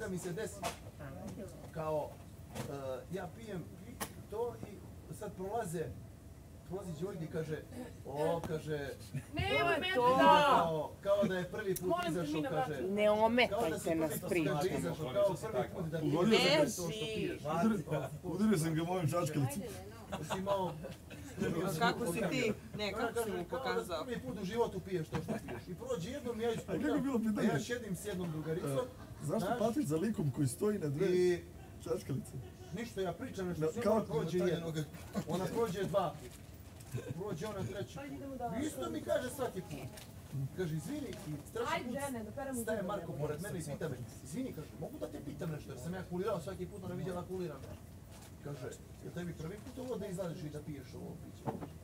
nekad mi se desi, kao, ja pijem to i sad prolazi Đorđe i kaže, kaže, kao da je prvi put izašao, kaže, ne ometajte nas pričamo. Kao prvi put da udario sam ga mojim čačkalicom. Kako si ti? Ne, kako si mu pokazao? Prvi put u životu piješ to što piješ. I prođe jednom, ja isputam, a ja šedim s jednom drugaricom. Zašto patiš za likom koji stoji na dve čačkalice? Ništa, ja pričam nešto, ona prođe jednog, ona prođe dva. Prođe ona treći put. Isto mi kaže svaki put. Kaže, izvini, i strašni put staje Marko pored mene i pita me, izvini, kaže, mogu da te pitam nešto, jer sam ja kulirao svaki put, ona vidjela kuliram. Kaže, je tebi prvi put ovo da izlaziš i da piješ ovo piće?